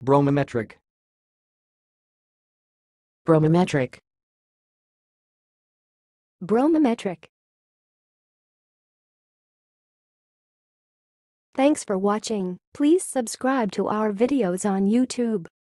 Bromometric. Bromometric. Bromometric. Thanks for watching. Please subscribe to our videos on YouTube.